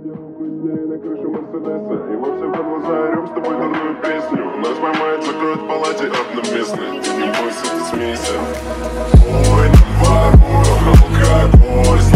На крышу Мерседеса, и во все глаза орем с тобой дурную песню. Нас поймают, закроют в палате одноместной. Ты не бойся, ты смейся. Ой, нам воруем алкоголь.